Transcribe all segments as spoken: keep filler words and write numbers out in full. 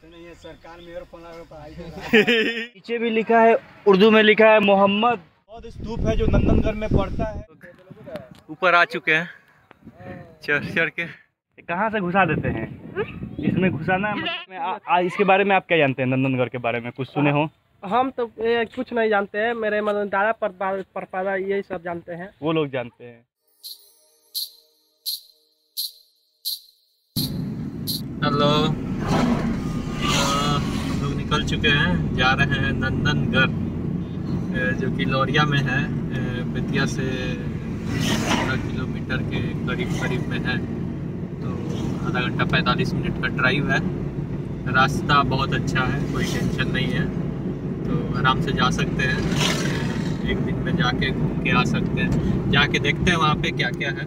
नहीं है, सरकार में ईयरफोन लगा पढ़ाई कर रहा है। नीचे भी लिखा है, उर्दू में लिखा है मोहम्मद। बहुत स्तूप है जो नंदनगढ़ में पड़ता है। ऊपर आ चुके हैं चढ़ चढ़ के। कहाँ से घुसा देते हैं इसमें घुसाना मतलब आ, आ, इसके बारे में आप क्या जानते हैं? नंदनगढ़ के बारे में कुछ सुने हो? हम तो ए, कुछ नहीं जानते हैं। मेरे मतलब दादा पर परपादा यही सब जानते हैं। वो लोग जानते हैं। हेलो, हम लोग निकल चुके हैं, जा रहे हैं नंदनगढ़ जो कि लौरिया में है। बेतिया से पंद्रह किलोमीटर के करीब करीब में है। तो आधा घंटा पैंतालीस मिनट का ड्राइव है। रास्ता बहुत अच्छा है, कोई टेंशन नहीं है, तो आराम से जा सकते हैं। एक दिन में जाके घूम के आ सकते हैं। जाके देखते हैं वहाँ पे क्या क्या है।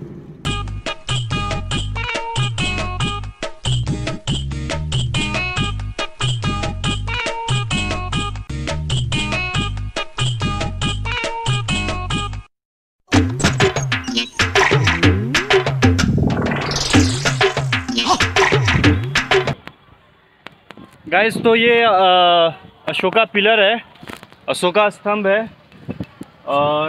गाइस, तो ये आ, अशोका पिलर है, अशोका स्तंभ है और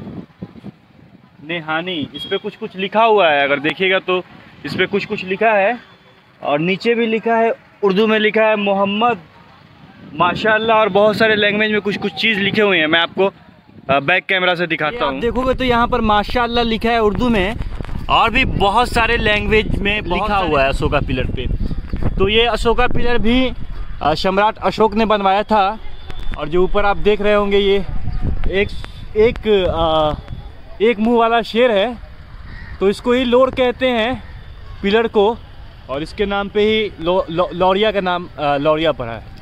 नेहानी, इस पे कुछ कुछ लिखा हुआ है। अगर देखिएगा तो इस पे कुछ कुछ लिखा है और नीचे भी लिखा है, उर्दू में लिखा है मोहम्मद माशाल्लाह, और बहुत सारे लैंग्वेज में कुछ कुछ चीज़ लिखे हुए हैं। मैं आपको बैक कैमरा से दिखाता हूँ। देखोगे तो यहाँ पर माशाल्लाह लिखा है उर्दू में, और भी बहुत सारे लैंग्वेज में लिखा हुआ है अशोका पिलर पे। तो ये अशोका पिलर भी सम्राट अशोक ने बनवाया था। और जो ऊपर आप देख रहे होंगे ये एक एक आ, एक मुंह वाला शेर है, तो इसको ही लोर कहते हैं पिलर को, और इसके नाम पे ही लो, लो, लौरिया का नाम लौरिया पड़ा है।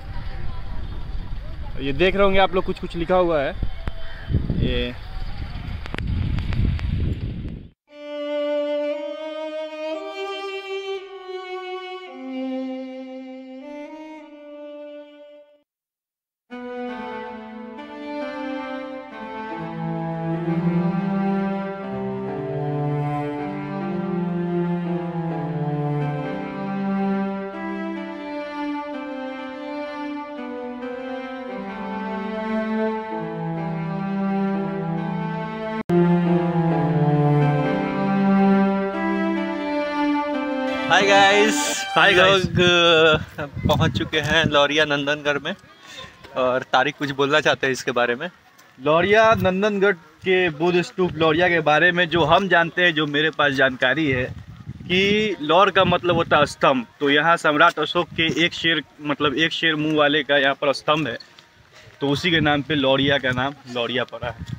ये देख रहे होंगे आप लोग, कुछ कुछ लिखा हुआ है ये। हाय गाइस, हाय लोग पहुंच चुके हैं लौरिया नंदनगढ़ में, और तारिक कुछ बोलना चाहते हैं इसके बारे में। लौरिया नंदनगढ़ के बुद्ध स्तूप लौरिया के बारे में जो हम जानते हैं, जो मेरे पास जानकारी है कि लौर का मतलब होता है स्तंभ। तो यहाँ सम्राट अशोक के एक शेर मतलब एक शेर मुंह वाले का यहाँ पर स्तंभ है, तो उसी के नाम पे लौरिया का नाम लौरिया पड़ा है।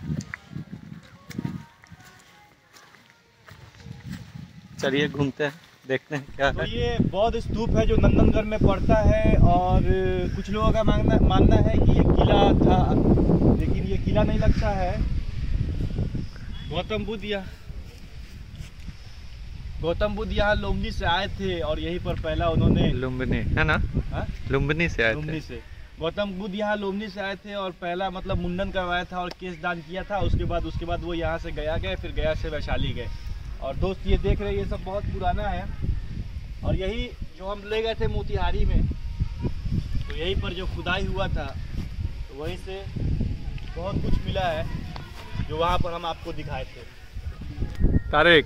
चलिए घूमते हैं, देखते हैं क्या तो है। ये बौद्ध स्तूप है जो नंदनगढ़ में पड़ता है, और कुछ लोगों का मानना मानना है कि ये किला था, लेकिन ये किला नहीं लगता है। गौतम बुद्ध यहाँ गौतम बुद्ध यहाँ लुम्बिनी से आए थे, और यहीं पर पहला उन्होंने लुम्बिनी है ना, हा? लुम्बिनी से आए लुम्बिनी थे। से गौतम बुद्ध यहाँ लुम्बिनी से आए थे, और पहला मतलब मुंडन करवाया था और केश दान किया था। उसके बाद उसके बाद वो यहाँ से गया गए, फिर गया से वैशाली गए। और दोस्त ये देख रहे हैं, ये सब बहुत पुराना है। और यही जो हम ले गए थे मोतिहारी में, तो यहीं पर जो खुदाई हुआ था, तो वहीं से बहुत कुछ मिला है जो वहाँ पर हम आपको दिखाए थे। तारिक,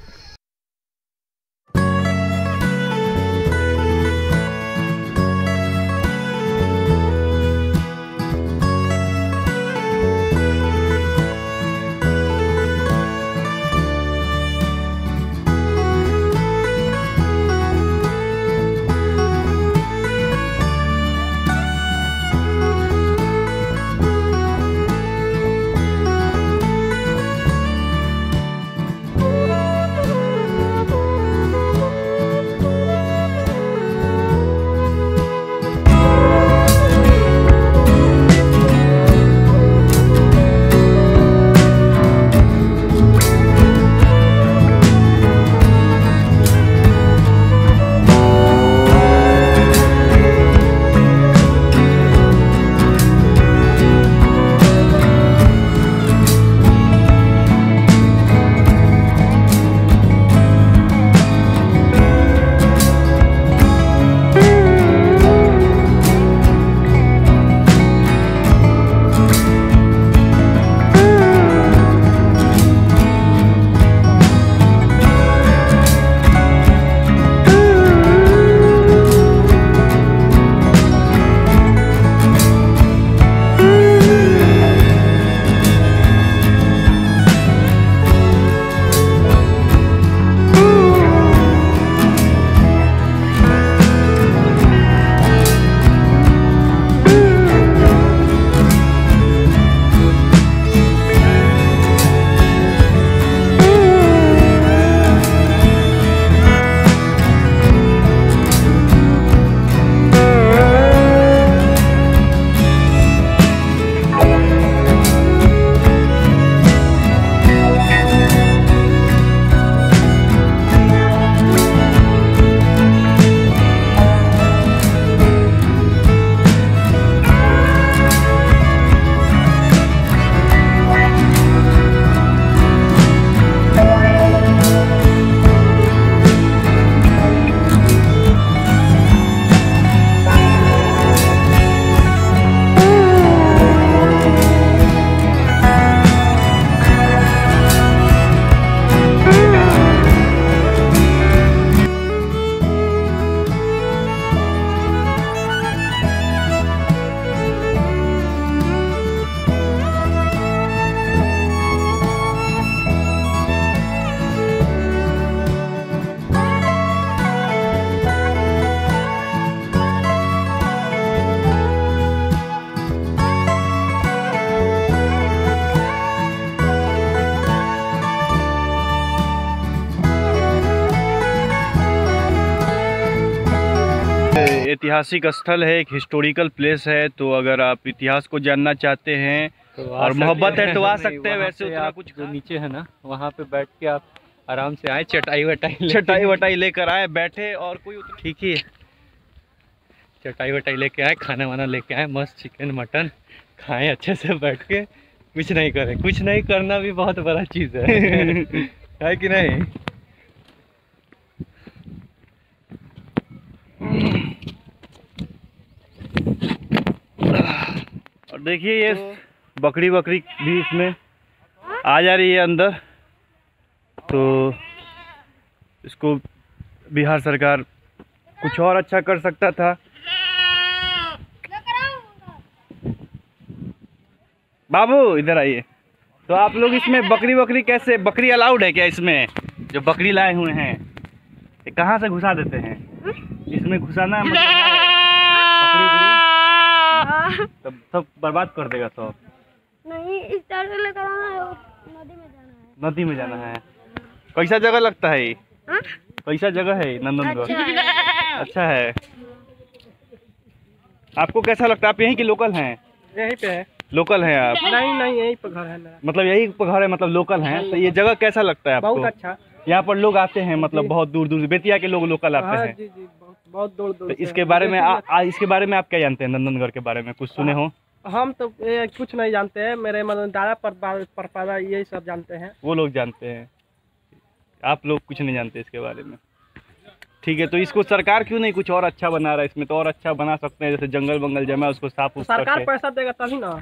ऐतिहासिक स्थल है, एक हिस्टोरिकल प्लेस है। तो अगर आप इतिहास को जानना चाहते हैं तो और मोहब्बत है तो आ सकते हैं। वहाँ वैसे पे उतना आप कुछ जो नीचे है ना, वहाँ पे बैठ के आप आराम से आए, चटाई वटाई चटाई वटाई लेकर आए, बैठे और कोई उतना ठीक ही है। चटाई वटाई लेके आए, खाना वाना लेके आए, मस्त चिकन मटन खाएं अच्छे से बैठ के, कुछ नहीं करें। कुछ नहीं करना भी बहुत बड़ा चीज़ है है कि नहीं? और देखिए ये बकरी बकरी भी इसमें आ जा रही है अंदर। तो इसको बिहार सरकार कुछ और अच्छा कर सकता था। बाबू इधर आइए। तो आप लोग इसमें बकरी बकरी कैसे, बकरी अलाउड है क्या इसमें? जो बकरी लाए हुए हैं ये कहाँ से घुसा देते हैं? इसमें घुसाना है मतलब बकरी बकरी तब सब बर्बाद कर देगा सब। नहीं, इस तरह से लेकर आना है, नदी में जाना है। नदी में जाना है। कैसा जगह लगता है ये? हाँ? कैसा जगह है नंदनगढ़? अच्छा है। अच्छा है। आपको कैसा लगता है? आप यहीं के लोकल हैं? यहीं पे है। लोकल हैं आप? नहीं नहीं, यहीं पे घर है मेरा। मतलब यही घर है, मतलब लोकल हैं। तो ये जगह कैसा लगता है आपको? बहुत अच्छा। यहाँ पर लोग आते हैं, मतलब बहुत दूर दूर से बेतिया के लोग लोकल आते हाँ, हैं। जी जी, बहुत बहुत दूर दूर तो से इसके हैं। बारे में आ, जैसे आ, इसके बारे में आप क्या जानते हैं? नंदनगढ़ के बारे में कुछ सुने हो? हम तो ये कुछ नहीं जानते हैं। मेरे मतलब दादा पर परपादा यही सब जानते हैं। वो लोग जानते हैं, आप लोग कुछ नहीं जानते इसके बारे में। ठीक है, तो इसको सरकार क्यों नहीं कुछ और अच्छा बना रहा है? इसमें तो और अच्छा बना सकते हैं, जैसे जंगल वंगल जमा उसको साफ तो उफ सरकार करके। पैसा देगा तभी ना।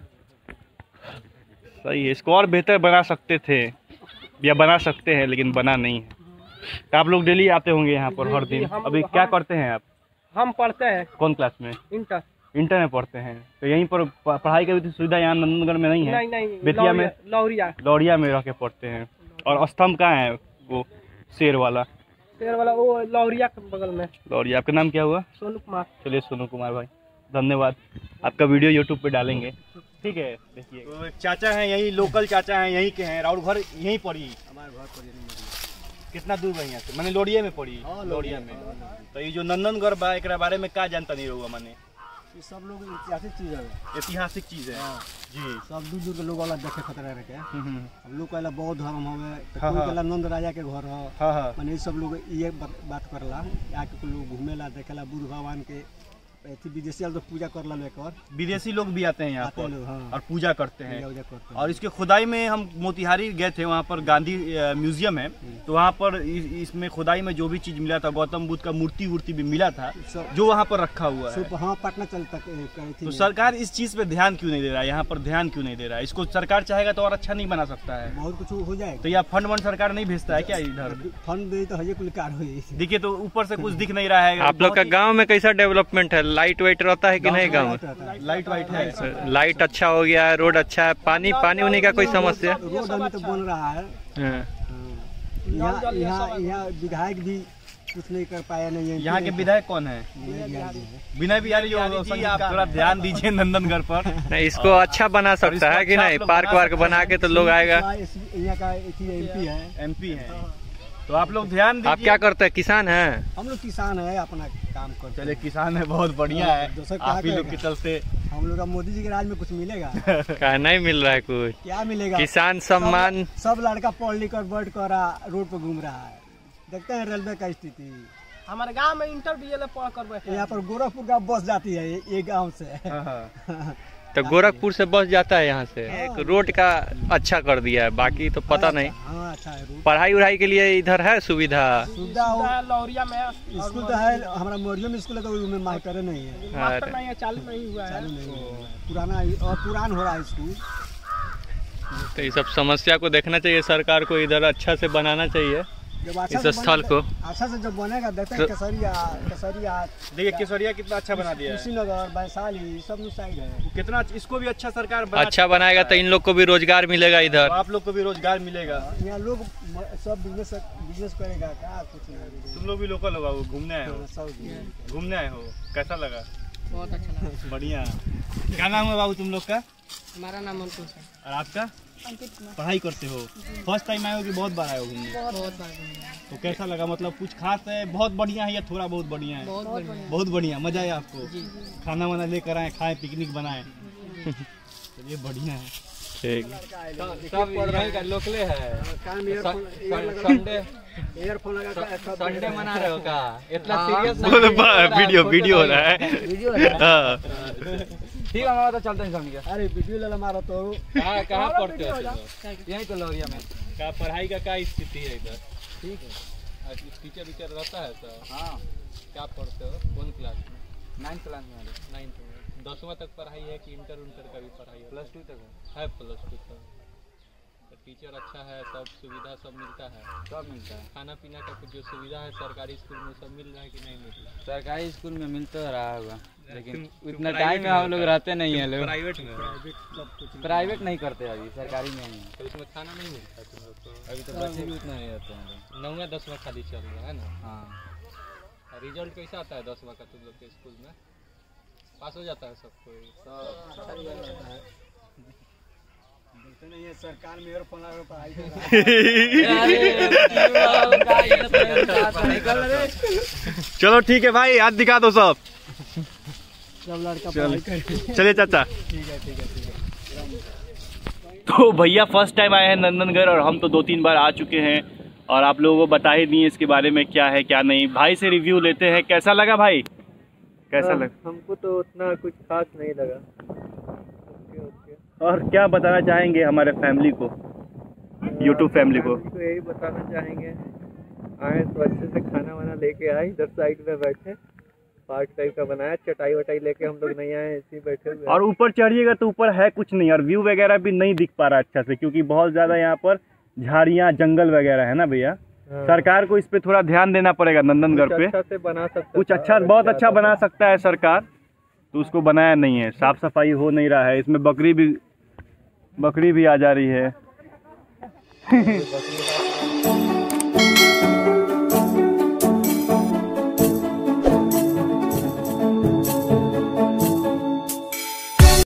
सही है, इसको और बेहतर बना सकते थे या बना सकते हैं, लेकिन बना नहीं है। तो आप लोग डेली आते होंगे यहाँ पर जी, हर जी, दिन। हम- अभी क्या हम- करते हैं आप? हम पढ़ते हैं कौन क्लास में? इंटर। इंटर में पढ़ते हैं। तो यहीं पर प- पढ़ाई की भी तो सुविधा यहाँ नंदनगढ़ में नहीं है? नहीं नहीं, बेतिया में? लौरिया- लौरिया लौरिया में रह के पढ़ते हैं। और स्तंभ कहाँ है वो शेर वाला? शेर वाला वो लौरिया के बगल में। लौरिया। आपका नाम क्या हुआ? सोनू कुमार। चलिए सोनू कुमार भाई, धन्यवाद। आपका वीडियो यूट्यूब पे डालेंगे, ठीक है? देखिए तो एक चाचा हैं, यही लोकल चाचा हैं, यहीं के हैं। और घर यहीं पड़ी? हमारे घर पर कितना दूर है यहाँ से? मैंने लोरिया में पड़ी। लोरिया में। तो ये जो नंदनगढ़ बा, एकरा बारे में क्या जानता नहीं होगा मैंने? ये सब लोग ऐतिहासिक चीज है। ऐतिहासिक चीज है जी। सब दूर दूर के लोग वाला देखे खतरा रहे। हम्म, हम्म। हम लोग कहला बौद्ध धर्म हवे, तो हाँ, कोई हाँ। कहला नंद राजा के घर है। हाँ हाँ। माने सब लोग ये बात बात करला, आके कुछ लोग घूमेला देखेला बुद्ध भगवान के। ऐसी विदेशी वाले तो पूजा करला एक और विदेशी लोग भी आते हैं यहाँ आते पर लोग, हाँ। और पूजा करते हैं। पूजा उजा करते हैं। और इसके खुदाई में हम मोतिहारी गए थे, वहाँ पर गांधी अ, म्यूजियम है। तो वहाँ पर इस, इसमें खुदाई में जो भी चीज मिला था, गौतम बुद्ध का मूर्ति वूर्ति भी मिला था, सब- जो वहाँ पर रखा हुआ है। सब हाँ पटना चल तक करी थी। तो सरकार इस चीज पे ध्यान क्यों नहीं दे रहा है? यहाँ पर ध्यान क्यों नहीं दे रहा है? इसको सरकार चाहेगा तो और अच्छा नहीं बना सकता है। बहुत कुछ हो जाए तो यहाँ फंड वंड सरकार नहीं भेजता है क्या इधर? फंड दे तो हजे कुल कार हुई। देखिए तो ऊपर से कुछ दिख नहीं रहा है। आप लोग का गांव में कैसा डेवलपमेंट है? लाइट वाइट रहता है कि नहीं गांव में? लाइट वाइट है? लाइट अच्छा हो गया है, रोड अच्छा है, पानी पानी उनी का कोई समस्या? रोड अभी तो बन रहा है। हाँ। यहाँ यहाँ यहाँ विधायक भी कुछ नहीं कर पाया। नहीं यहाँ के विधायक कौन है? विनय बिहारी जी। आप थोड़ा ध्यान दीजिए नंदनगढ़ पर। नहीं, इसको अच्छा बना सकता है कि नहीं? पार्क वार्क बना के तो लोग आएगा। यहाँ का एमपी है। एमपी है, तो आप लोग ध्यान दीजिए। आप क्या करते हैं? किसान हैं? हम लोग किसान है, अपना काम करते चले, हैं। किसान है, बहुत बढ़िया है। दोसर क्या आप ही लोग के करेगा? चलते हम लोग का मोदी जी के राज में कुछ मिलेगा? क्या नहीं मिल रहा है कुछ? क्या मिलेगा? किसान सम्मान। सब, सब लड़का पढ़ लिख कर बैठ कर रोड पर घूम रहा है। देखते हैं रेलवे का स्थिति। हमारे गांव में इंटर भी ये लोग पढ़ कर बैठे हैं। यहाँ पर गोरखपुर का बस जाती है ये- ये गांव से। हाँ, हाँ। तो गोरखपुर से बस जाता है यहाँ से। हाँ। एक रोड का अच्छा कर दिया है, बाकी तो पता नहीं। हाँ अच्छा है रोड। पढ़ाई उढ़ाई के लिए इधर है सुविधा? सुविधा हो। सुविधा लौरिया में है। स्कूल तो है, हमारा मोरियो में स्कूल है, तो उसमें मास्टर नहीं है। मास्टर अरे। नहीं है, चालू नहीं हुआ है। चालू नहीं है। पुराना और पुरान हो रहा है स्कूल। तो ये सब समस्या को देखना चाहिए सरकार को, इधर अच्छा से बनाना चाहिए जब अच्छा इस से स्थल बनेगा- को। अच्छा से जब बनेगा देखते हैं तो- केसरिया केसरिया देखिए केसरिया कितना अच्छा बना दिया है। कुशीनगर वैशाली सब साइड है। कितना इसको भी अच्छा सरकार बना अच्छा बनाएगा तो इन लोग को भी रोजगार मिलेगा तो इधर। आप लोग को भी रोजगार मिलेगा। यहाँ लोग म- सब बिजनेस बिजनेस करेगा क्या? कुछ नहीं। तुम लोग भी लोकल हो बाबू, घूमने आए हो? सब घूमने आए हो, कैसा लगा? बहुत अच्छा लगा। बढ़िया। क्या नाम है बाबू तुम लोग का? हमारा नाम अंकुश है। और आपका? पढ़ाई करते हो? फर्स्ट टाइम आए हो कि बहुत बार आए हो घूमने? बहुत बार घूमे। तो कैसा लगा? मतलब कुछ खास है, बहुत बढ़िया है या थोड़ा बहुत बढ़िया है? बहुत बढ़िया। बहुत बढ़िया, मजा आया आपको? खाना वाना लेकर आए, खाए, पिकनिक बनाए? चलिए बढ़िया है। ठीक। सब यहीं का लोकले है। संडे ईयरफोन लगा के संडे मना रहे हो का? इतना सीरियस वीडियो वीडियो हो रहा है। वीडियो हाँ। ठीक है, हमारा तो चलते हैं समझिए। अरे वीडियो ले मारो तो कहाँ कहाँ पढ़ते हो? यहीं तो लौरिया में। का पढ़ाई का क्या स्थिति है इधर? ठीक है। टीचर वीचर रहता है सर? हाँ, क्या पढ़ते हो? कौन क्लास में? नाइन्थ क्लास में वाले। नाइन्थ में। दसवां तक पढ़ाई है कि इंटर उंटर का भी पढ़ाई है? प्लस टू तक है। है प्लस टू तक। तो टीचर अच्छा है, सब सुविधा सब मिलता है? सब मिलता है। खाना पीना का कुछ जो सुविधा है सरकारी स्कूल में सब मिल रहा है कि नहीं मिल रहा है? सरकारी स्कूल में मिल तो रहा होगा, लेकिन तुम- उतना तुम टाइम में हम लोग रहते नहीं है लोग। प्राइवेट में? प्राइवेट नहीं करते अभी, सरकारी में ही है। तो इसमें खाना नहीं मिलता तुम लोग को? अभी तो बच्चे भी उतना नहीं रहते हैं लोग। नौवा दसवां खाली चल रहा है ना? हाँ। रिजल्ट कैसा आता है दसवां का तुम लोग के स्कूल में? पास हो जाता है सब कोई? नहीं है, सरकार में ईयरफोन लगा पढ़ाई चलो ठीक है भाई, आज दिखा दो सब। सब लड़का चल। पढ़ाई करे। चलिए चाचा। ठीक है ठीक है ठीक है। तो भैया फर्स्ट टाइम आए हैं नंदनगढ़ और हम तो दो तीन बार आ चुके हैं और आप लोगों को बता ही दिए इसके बारे में क्या है क्या नहीं। भाई से रिव्यू लेते हैं, कैसा लगा भाई? कैसा लगा? हमको तो उतना कुछ खास नहीं लगा। Okay okay. और क्या बताना चाहेंगे हमारे फैमिली को, यूट्यूब फैमिली को? तो यही बताना चाहेंगे, आए तो अच्छे से खाना वाना लेके आए, इधर साइड में बैठे, पार्क टाइप का बनाया, चटाई वटाई लेके हम लोग नहीं आए, ऐसे ही बैठे हुए। और ऊपर चढ़िएगा तो ऊपर है कुछ नहीं और व्यू वगैरह भी नहीं दिख पा रहा अच्छा से, क्योंकि बहुत ज़्यादा यहाँ पर झाड़ियाँ जंगल वगैरह है ना भैया। हाँ। सरकार को इस पे थोड़ा ध्यान देना पड़ेगा नंदनगढ़ कुछ पे। अच्छा से बना सकता कुछ था, अच्छा, अगर बहुत ज्यादा अच्छा बना सकता है सरकार, तो उसको बनाया नहीं है। साफ सफाई हो नहीं रहा है, इसमें बकरी भी बकरी भी आ जा रही है।